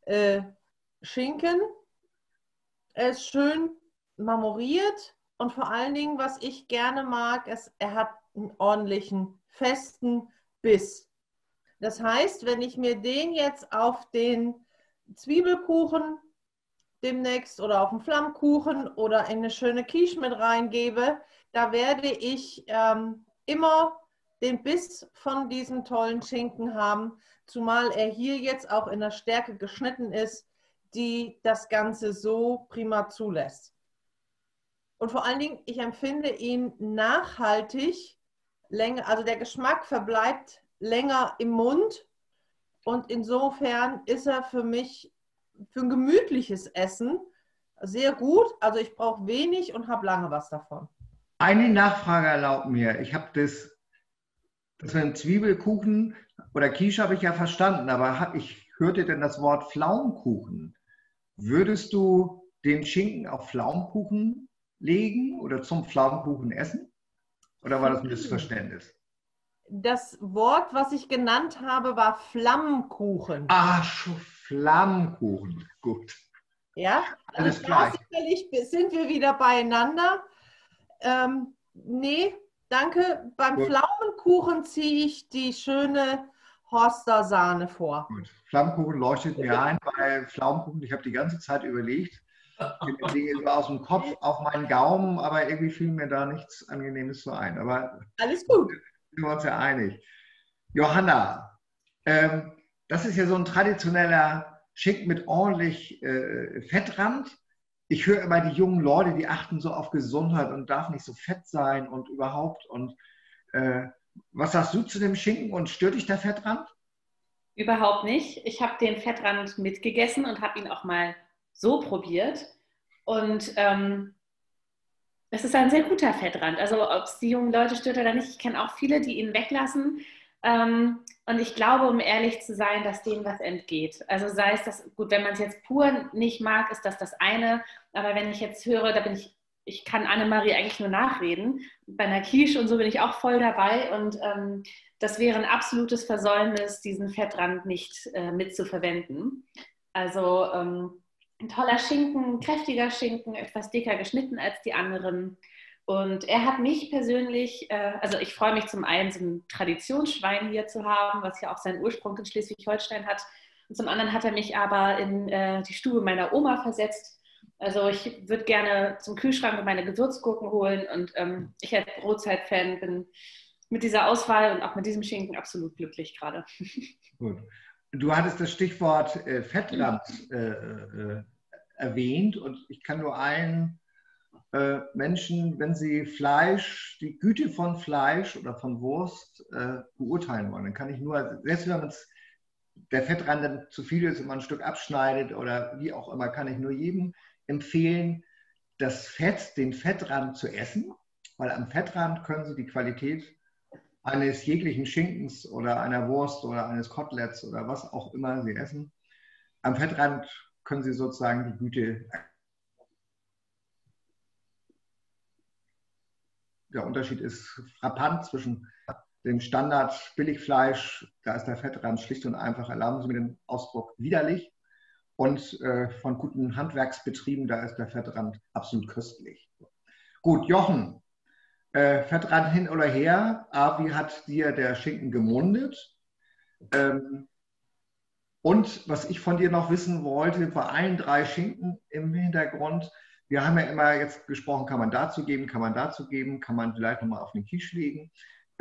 Schinken. Er ist schön marmoriert und vor allen Dingen, was ich gerne mag, ist, er hat einen ordentlichen, festen Biss. Das heißt, wenn ich mir den jetzt auf den Zwiebelkuchen demnächst oder auf den Flammkuchen oder in eine schöne Quiche mit reingebe, da werde ich immer den Biss von diesem tollen Schinken haben, zumal er hier jetzt auch in der Stärke geschnitten ist, die das Ganze so prima zulässt. Und vor allen Dingen, ich empfinde ihn nachhaltig länger, also der Geschmack verbleibt länger im Mund und insofern ist er für mich für ein gemütliches Essen sehr gut. Also ich brauche wenig und habe lange was davon. Eine Nachfrage erlaubt mir. Ich habe das mit dem Zwiebelkuchen oder Quiche habe ich ja verstanden, aber ich hörte denn das Wort Pflaumenkuchen. Würdest du den Schinken auf Pflaumenkuchen legen oder zum Pflaumenkuchen essen? Oder war das ein Missverständnis? Das Wort, was ich genannt habe, war Flammkuchen. Ach, Flammkuchen. Gut. Ja, alles klar. Sicherlich sind wir wieder beieinander. Nee, danke. Beim Gut. Pflaumenkuchen ziehe ich die schöne Horster Sahne vor. Gut. Flammkuchen leuchtet mir ein, weil Pflaumenkuchen, ich habe die ganze Zeit überlegt, ich lege so aus dem Kopf auf meinen Gaumen, aber irgendwie fiel mir da nichts Angenehmes so ein. Aber alles gut. Sind wir uns ja einig. Johanna, das ist ja so ein traditioneller Schinken mit ordentlich Fettrand. Ich höre immer die jungen Leute, die achten so auf Gesundheit und darf nicht so fett sein und überhaupt. Und was sagst du zu dem Schinken und stört dich der Fettrand? Überhaupt nicht. Ich habe den Fettrand mitgegessen und habe ihn auch mal so probiert. Und es ist ein sehr guter Fettrand. Also ob es die jungen Leute stört oder nicht, ich kenne auch viele, die ihn weglassen. Und ich glaube, um ehrlich zu sein, dass dem was entgeht. Also sei es das, gut, wenn man es jetzt pur nicht mag, ist das eine. Aber wenn ich jetzt höre, ich kann Annemarie eigentlich nur nachreden. Bei einer Quiche und so bin ich auch voll dabei. Und das wäre ein absolutes Versäumnis, diesen Fettrand nicht mitzuverwenden. Also ein toller Schinken, ein kräftiger Schinken, etwas dicker geschnitten als die anderen. Und er hat mich persönlich, also ich freue mich zum einen, so ein Traditionsschwein hier zu haben, was ja auch seinen Ursprung in Schleswig-Holstein hat. Und zum anderen hat er mich aber in die Stube meiner Oma versetzt. Also ich würde gerne zum Kühlschrank meine Gewürzgurken holen und ich als Brotzeit-Fan bin mit dieser Auswahl und auch mit diesem Schinken absolut glücklich gerade. Gut. Du hattest das Stichwort Fettrand erwähnt und ich kann nur allen Menschen, wenn sie Fleisch, die Güte von Fleisch oder von Wurst beurteilen wollen, dann kann ich nur, selbst wenn der Fettrand dann zu viel ist und man ein Stück abschneidet oder wie auch immer, kann ich nur jedem empfehlen, den Fettrand zu essen, weil am Fettrand können Sie die Qualität eines jeglichen Schinkens oder einer Wurst oder eines Koteletts oder was auch immer Sie essen. Am Fettrand können Sie sozusagen die Güte. Der Unterschied ist frappant zwischen dem Standard-Billigfleisch, da ist der Fettrand schlicht und einfach, erlauben Sie mir den Ausdruck, widerlich. Und von guten Handwerksbetrieben, da ist der Fettrand absolut köstlich. Gut, Jochen, Fettrand hin oder her, wie hat dir der Schinken gemundet? Und was ich von dir noch wissen wollte, bei allen 3 Schinken im Hintergrund, wir haben ja immer jetzt gesprochen, kann man dazu geben, kann man dazu geben, kann man vielleicht nochmal auf den Tisch legen.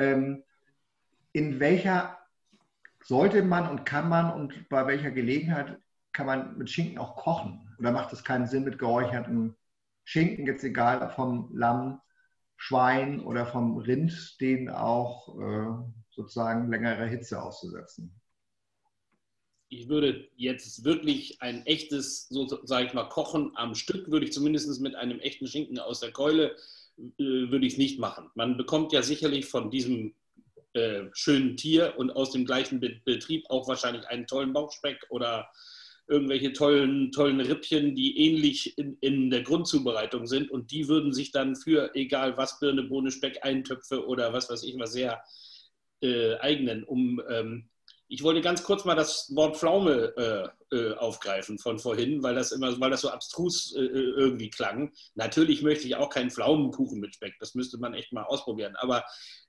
In welcher sollte man und kann man und bei welcher Gelegenheit kann man mit Schinken auch kochen? Oder macht es keinen Sinn, mit geräuchertem Schinken, jetzt egal vom Lamm, Schwein oder vom Rind, den auch sozusagen längere Hitze auszusetzen? Ich würde jetzt wirklich ein echtes, so sage ich mal, Kochen am Stück, würde ich zumindest mit einem echten Schinken aus der Keule, würde ich es nicht machen. Man bekommt ja sicherlich von diesem schönen Tier und aus dem gleichen Betrieb auch wahrscheinlich einen tollen Bauchspeck oder irgendwelche tollen Rippchen, die ähnlich in der Grundzubereitung sind, und die würden sich dann für egal was, Birne, Bohne, Speck, Eintöpfe oder was weiß ich was sehr eignen. Ich wollte ganz kurz mal das Wort Pflaume aufgreifen von vorhin, weil das so abstrus irgendwie klang. Natürlich möchte ich auch keinen Pflaumenkuchen mit Speck, das müsste man echt mal ausprobieren. Aber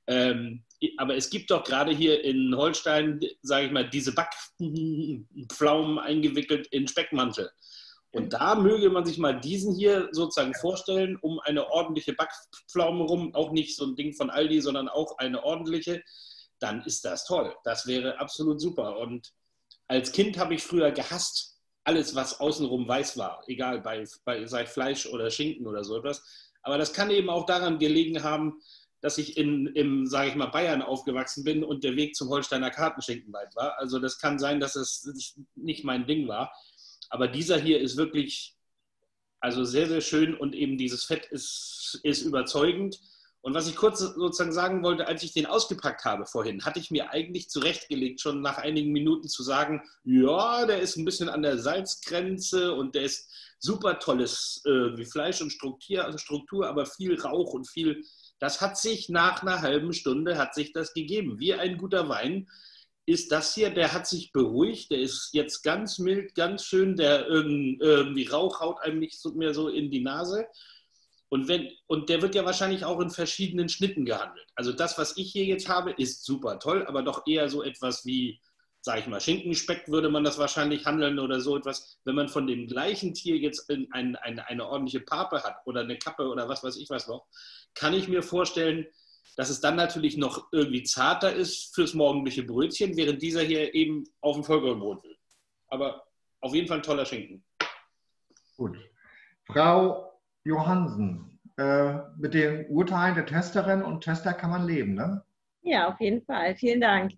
es gibt doch gerade hier in Holstein, sage ich mal, diese Backpflaumen eingewickelt in Speckmantel. Und da möge man sich mal diesen hier sozusagen vorstellen, um eine ordentliche Backpflaume rum, auch nicht so ein Ding von Aldi, sondern auch eine ordentliche, dann ist das toll. Das wäre absolut super. Und als Kind habe ich früher gehasst, alles, was außenrum weiß war, egal sei Fleisch oder Schinken oder so etwas. Aber das kann eben auch daran gelegen haben, dass ich im, sage ich mal, Bayern aufgewachsen bin und der Weg zum Holsteiner Kartenschinken weit war. Also das kann sein, dass es nicht mein Ding war. Aber dieser hier ist wirklich also sehr, sehr schön und eben dieses Fett ist überzeugend. Und was ich kurz sozusagen sagen wollte, als ich den ausgepackt habe vorhin, hatte ich mir eigentlich zurechtgelegt, schon nach einigen Minuten zu sagen, ja, der ist ein bisschen an der Salzgrenze und der ist super tolles wie Fleisch und Struktur, aber viel Rauch und viel. Das hat sich nach einer halben Stunde hat sich das gegeben. Wie ein guter Wein ist das hier, der hat sich beruhigt, der ist jetzt ganz mild, ganz schön, der irgendwie Rauch haut einem nicht mehr so in die Nase. Und der wird ja wahrscheinlich auch in verschiedenen Schnitten gehandelt. Also das, was ich hier jetzt habe, ist super toll, aber doch eher so etwas wie, sage ich mal, Schinkenspeck würde man das wahrscheinlich handeln oder so etwas. Wenn man von dem gleichen Tier jetzt eine ordentliche Pape hat oder eine Kappe oder was weiß ich was noch, kann ich mir vorstellen, dass es dann natürlich noch irgendwie zarter ist fürs morgendliche Brötchen, während dieser hier eben auf dem Vollkornbrot will. Aber auf jeden Fall ein toller Schinken. Gut. Frau Johansen, mit den Urteilen der Testerinnen und Tester kann man leben, ne? Ja, auf jeden Fall. Vielen Dank.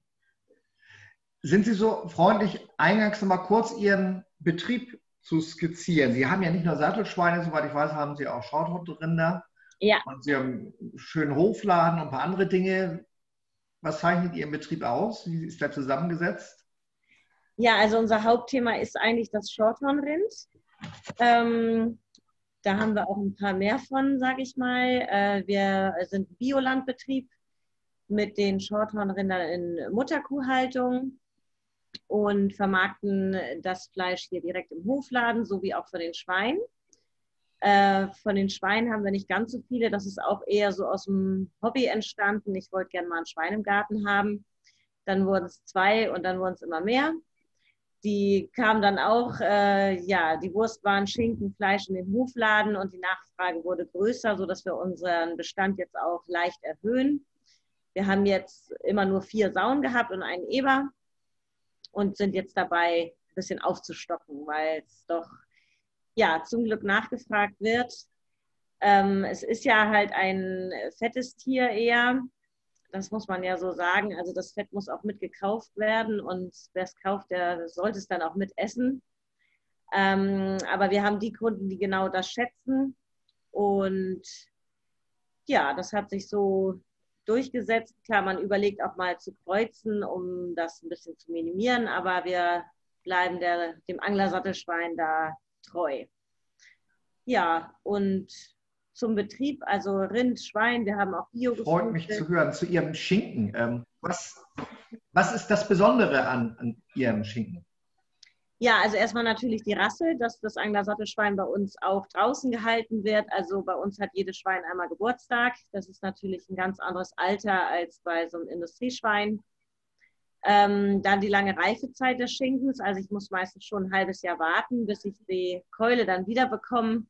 Sind Sie so freundlich, eingangs noch mal kurz Ihren Betrieb zu skizzieren? Sie haben ja nicht nur Sattelschweine, soweit ich weiß, haben Sie auch Schauthundrinder. Ja. Und Sie haben einen schönen Hofladen und ein paar andere Dinge. Was zeichnet Ihren Betrieb aus? Wie ist der zusammengesetzt? Ja, also unser Hauptthema ist eigentlich das Shorthornrind. Da haben wir auch ein paar mehr von, sage ich mal. Wir sind Biolandbetrieb mit den Shorthornrindern in Mutterkuhhaltung und vermarkten das Fleisch hier direkt im Hofladen, sowie auch von den Schweinen. Von den Schweinen haben wir nicht ganz so viele. Das ist auch eher so aus dem Hobby entstanden. Ich wollte gerne mal ein Schwein im Garten haben. Dann wurden es 2 und dann wurden es immer mehr. Die kamen dann auch, die Wurstwaren, Schinken, Fleisch in den Hofladen und die Nachfrage wurde größer, sodass wir unseren Bestand jetzt auch leicht erhöhen. Wir haben jetzt immer nur 4 Sauen gehabt und einen Eber und sind jetzt dabei, ein bisschen aufzustocken, weil es doch zum Glück nachgefragt wird. Es ist ja halt ein fettes Tier eher. Das muss man ja so sagen. Also das Fett muss auch mitgekauft werden und wer es kauft, der sollte es dann auch mitessen. Aber wir haben die Kunden, die genau das schätzen. Und ja, das hat sich so durchgesetzt. Klar, man überlegt auch mal zu kreuzen, um das ein bisschen zu minimieren, aber wir bleiben dem Angler-Sattelschwein da treu. Ja, und zum Betrieb, also Rind, Schwein, wir haben auch Bio Freut mich zu hören, zu Ihrem Schinken. Was ist das Besondere an Ihrem Schinken? Ja, also erstmal natürlich die Rasse, dass das Angler-Sattelschwein bei uns auch draußen gehalten wird. Also bei uns hat jedes Schwein einmal Geburtstag. Das ist natürlich ein ganz anderes Alter als bei so einem Industrieschwein. Dann die lange Reifezeit des Schinkens. Also ich muss meistens schon ein halbes Jahr warten, bis ich die Keule dann wieder bekomme.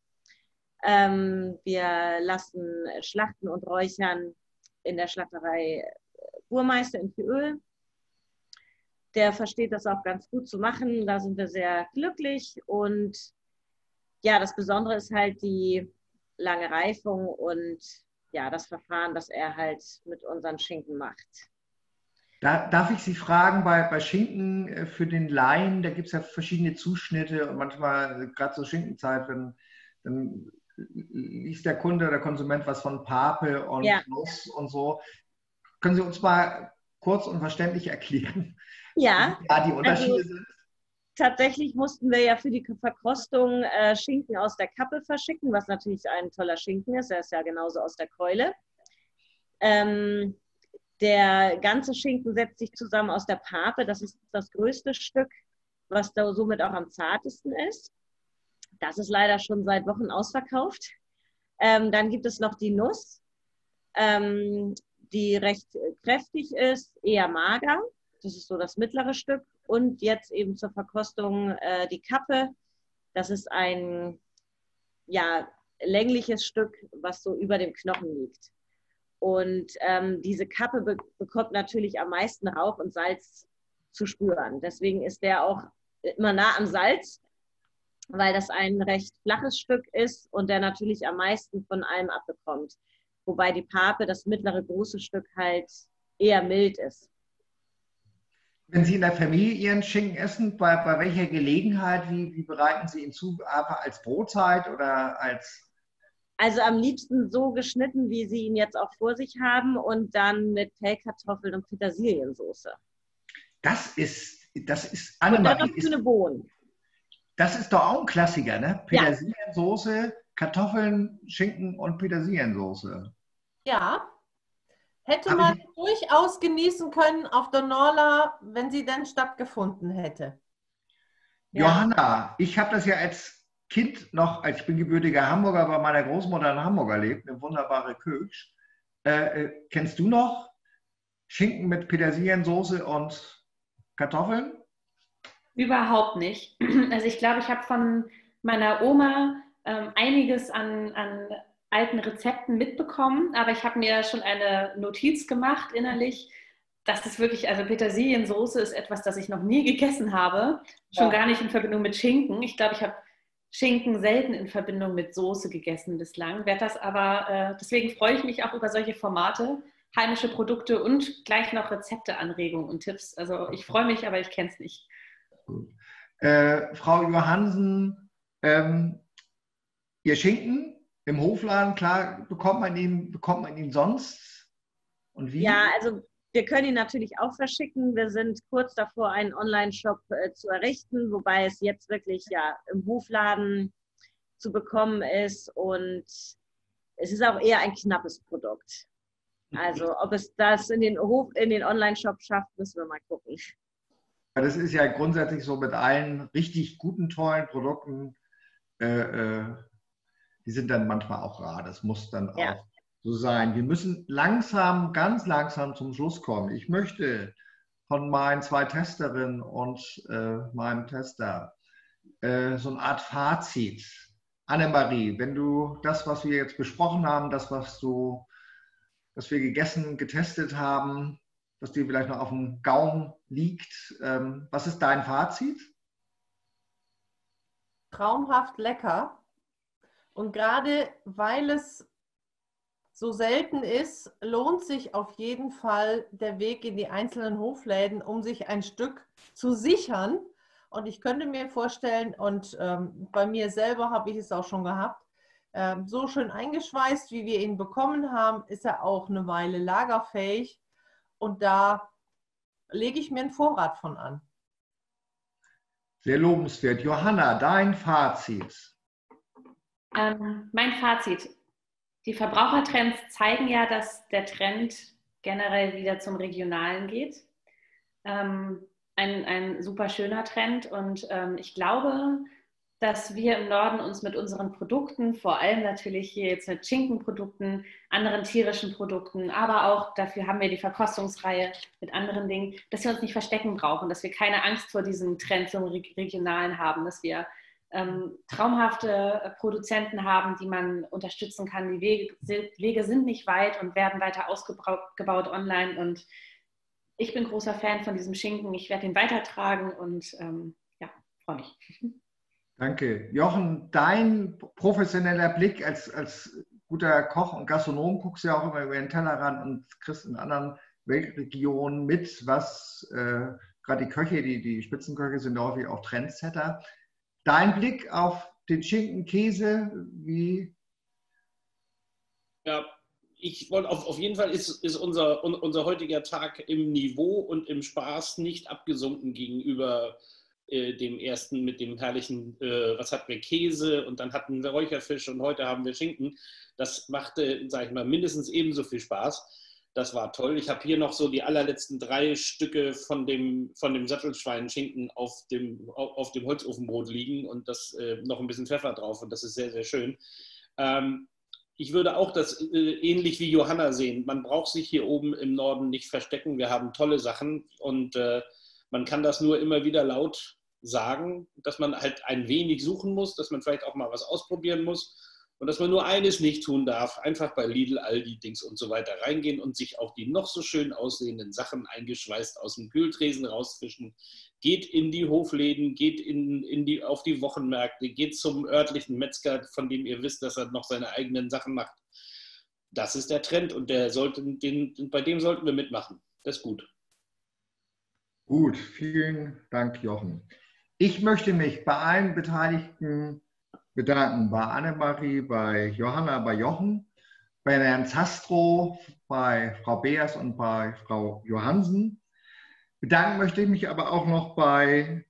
Wir lassen schlachten und räuchern in der Schlachterei Burmeister in Fiöl. Der versteht das auch ganz gut zu machen. Da sind wir sehr glücklich. Und ja, das Besondere ist halt die lange Reifung und ja, das Verfahren, das er halt mit unseren Schinken macht. Darf ich Sie fragen, bei Schinken für den Laien, da gibt es ja verschiedene Zuschnitte und manchmal, gerade zur Schinkenzeit, dann liest der Kunde oder der Konsument was von Pape und Nuss und so. Können Sie uns mal kurz und verständlich erklären, ja, die Unterschiede sind? Tatsächlich mussten wir ja für die Verkostung Schinken aus der Kappe verschicken, was natürlich ein toller Schinken ist. Er ist ja genauso aus der Keule. Der ganze Schinken setzt sich zusammen aus der Pape. Das ist das größte Stück, was da somit auch am zartesten ist. Das ist leider schon seit Wochen ausverkauft. Dann gibt es noch die Nuss, die recht kräftig ist, eher mager. Das ist so das mittlere Stück. Und jetzt eben zur Verkostung die Kappe. Das ist ein längliches Stück, was so über dem Knochen liegt. Und diese Kappe bekommt natürlich am meisten Rauch und Salz zu spüren. Deswegen ist der auch immer nah am Salz, weil das ein recht flaches Stück ist und der natürlich am meisten von allem abbekommt. Wobei die Pape, das mittlere große Stück, halt eher mild ist. Wenn Sie in der Familie Ihren Schinken essen, bei welcher Gelegenheit, wie bereiten Sie ihn zu? Einfach als Brotzeit oder als... Also am liebsten so geschnitten, wie Sie ihn jetzt auch vor sich haben und dann mit Pellkartoffeln und Petersiliensoße. Das ist Annemarie. Und dann noch grüne Bohnen. Das ist doch auch ein Klassiker, ne? Petersiliensoße, Kartoffeln, Schinken und Petersiliensoße. Ja. Hätte man durchaus genießen können auf der Norla, wenn sie denn stattgefunden hätte. Johanna, ich habe das ja als Kind noch, als ich bin gebürtiger Hamburger, bei meiner Großmutter in Hamburg erlebt, eine wunderbare Köksch. Kennst du noch Schinken mit Petersiliensoße und Kartoffeln? Überhaupt nicht. Also ich glaube, ich habe von meiner Oma einiges an alten Rezepten mitbekommen, aber ich habe mir schon eine Notiz gemacht innerlich. Das ist wirklich, also Petersiliensoße ist etwas, das ich noch nie gegessen habe. Schon gar nicht in Verbindung mit Schinken. Ich glaube, ich habe Schinken selten in Verbindung mit Soße gegessen bislang. Werde das aber, deswegen freue ich mich auch über solche Formate, heimische Produkte und gleich noch Rezepte, Anregungen und Tipps. Also ich freue mich, aber ich kenne es nicht. Gut. Frau Johansen, Ihr Schinken im Hofladen, klar, bekommt man ihn sonst? Und wie? Ja, also wir können ihn natürlich auch verschicken. Wir sind kurz davor, einen Online-Shop zu errichten, wobei es jetzt wirklich im Hofladen zu bekommen ist. Und es ist auch eher ein knappes Produkt. Also ob es das in den Online-Shop schafft, müssen wir mal gucken. Das ist ja grundsätzlich so mit allen richtig guten, tollen Produkten, die sind dann manchmal auch rar. Das muss dann auch so sein. Wir müssen ganz langsam zum Schluss kommen. Ich möchte von meinen 2 Testerinnen und meinem Tester so eine Art Fazit. Annemarie, wenn du das, was wir jetzt besprochen haben, das, was wir gegessen, getestet haben, dass dir vielleicht noch auf dem Gaumen liegt, was ist dein Fazit? Traumhaft lecker. Und gerade weil es so selten ist, lohnt sich auf jeden Fall der Weg in die einzelnen Hofläden, um sich ein Stück zu sichern. Und ich könnte mir vorstellen, und bei mir selber habe ich es auch schon gehabt, So schön eingeschweißt, wie wir ihn bekommen haben, ist er auch eine Weile lagerfähig. Und da lege ich mir einen Vorrat von an. Sehr lobenswert. Johanna, dein Fazit. Mein Fazit. Die Verbrauchertrends zeigen ja, dass der Trend generell wieder zum Regionalen geht. Ein super schöner Trend und ich glaube, dass wir im Norden uns mit unseren Produkten, vor allem natürlich hier jetzt mit Schinkenprodukten, anderen tierischen Produkten, aber auch dafür haben wir die Verkostungsreihe mit anderen Dingen, dass wir uns nicht verstecken brauchen, dass wir keine Angst vor diesem Trend zum Regionalen haben, dass wir traumhafte Produzenten haben, die man unterstützen kann. Die Wege sind nicht weit und werden weiter ausgebaut online und ich bin großer Fan von diesem Schinken. Ich werde ihn weitertragen und ja, freue mich. Danke. Jochen, dein professioneller Blick als guter Koch und Gastronom, guckst ja auch immer über den Tellerrand und kriegst in anderen Weltregionen mit, was gerade die Köche, die Spitzenköche sind häufig auch Trendsetter. Dein Blick auf den Schinken, Käse, wie? Ja, ich wollte auf jeden Fall ist unser heutiger Tag im Niveau und im Spaß nicht abgesunken gegenüber dem ersten mit dem herrlichen, was hatten wir, Käse und dann hatten wir Räucherfisch und heute haben wir Schinken. Das machte, sage ich mal, mindestens ebenso viel Spaß. Das war toll. Ich habe hier noch so die allerletzten 3 Stücke von dem Sattelschwein-Schinken auf dem Holzofenbrot liegen und das noch ein bisschen Pfeffer drauf und das ist sehr, sehr schön. Ich würde auch das ähnlich wie Johanna sehen. Man braucht sich hier oben im Norden nicht verstecken. Wir haben tolle Sachen und man kann das nur immer wieder laut sagen, dass man halt ein wenig suchen muss, dass man vielleicht auch mal was ausprobieren muss und dass man nur eines nicht tun darf, einfach bei Lidl, Aldi, Dings und so weiter reingehen und sich auch die noch so schön aussehenden Sachen eingeschweißt aus dem Kühltresen rausfischen. Geht in die Hofläden, geht auf die Wochenmärkte, geht zum örtlichen Metzger, von dem ihr wisst, dass er noch seine eigenen Sachen macht. Das ist der Trend und bei dem sollten wir mitmachen. Das ist gut. Gut, vielen Dank, Jochen. Ich möchte mich bei allen Beteiligten bedanken, bei Annemarie, bei Johanna, bei Jochen, bei Herrn Zastrow, bei Frau Beers und bei Frau Johansen. Bedanken möchte ich mich aber auch noch bei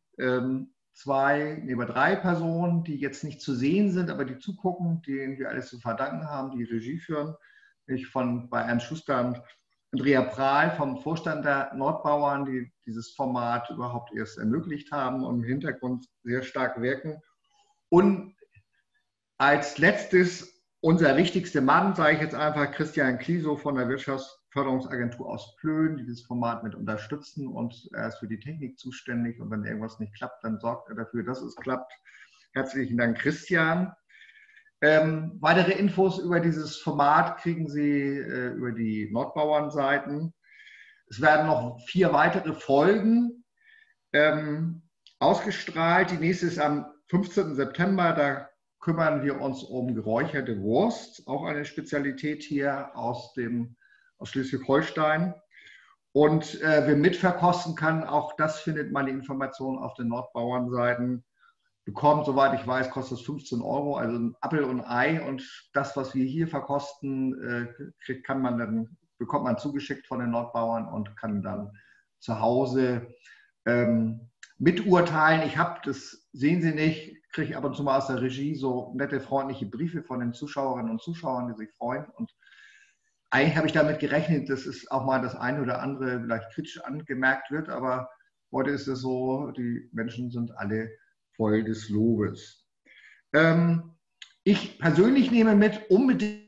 3 Personen, die jetzt nicht zu sehen sind, aber die zugucken, denen wir alles zu verdanken haben, die Regie führen. Bei Ernst Schuster und Andrea Prahl vom Vorstand der Nordbauern, die dieses Format überhaupt erst ermöglicht haben und im Hintergrund sehr stark wirken. Und als letztes unser wichtigster Mann, sage ich jetzt einfach, Christian Klisow von der Wirtschaftsförderungsagentur aus Plön, die dieses Format mit unterstützen und er ist für die Technik zuständig und wenn irgendwas nicht klappt, dann sorgt er dafür, dass es klappt. Herzlichen Dank, Christian. Weitere Infos über dieses Format kriegen Sie über die Nordbauernseiten. Es werden noch 4 weitere Folgen ausgestrahlt. Die nächste ist am 15. September. Da kümmern wir uns um geräucherte Wurst, auch eine Spezialität hier aus Schleswig-Holstein. Und wer mitverkosten kann, auch das findet man die Informationen auf den Nordbauernseiten. Bekommt, soweit ich weiß, kostet es 15 €, also ein Apfel und Ei. Und das, was wir hier verkosten, bekommt man zugeschickt von den Nordbauern und kann dann zu Hause miturteilen. Das sehen Sie nicht, kriege ab und zu mal aus der Regie so nette, freundliche Briefe von den Zuschauerinnen und Zuschauern, die sich freuen. Und eigentlich habe ich damit gerechnet, dass es auch mal das eine oder andere vielleicht kritisch angemerkt wird. Aber heute ist es so, die Menschen sind alle voll des Lobes. Ich persönlich nehme mit, unbedingt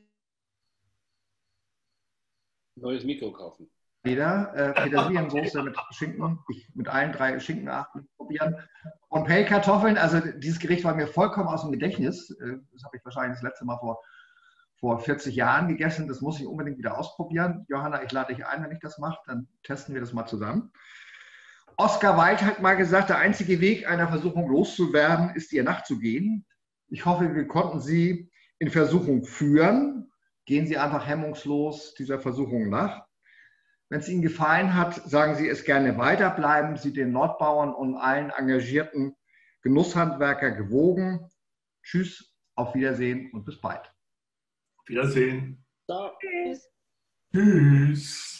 neues Mikro kaufen. Petersiliensoße mit Schinken, mit allen 3 Schinkenarten probieren. Und Pellkartoffeln, also dieses Gericht war mir vollkommen aus dem Gedächtnis. Das habe ich wahrscheinlich das letzte Mal vor 40 Jahren gegessen. Das muss ich unbedingt wieder ausprobieren. Johanna, ich lade dich ein, wenn ich das mache, dann testen wir das mal zusammen. Oscar Wilde hat mal gesagt, der einzige Weg, einer Versuchung loszuwerden, ist ihr nachzugehen. Ich hoffe, wir konnten Sie in Versuchung führen. Gehen Sie einfach hemmungslos dieser Versuchung nach. Wenn es Ihnen gefallen hat, sagen Sie es gerne weiter. Bleiben Sie den Nordbauern und allen engagierten Genusshandwerker gewogen. Tschüss Auf Wiedersehen und bis bald. Auf Wiedersehen. Ciao. Tschüss. Tschüss.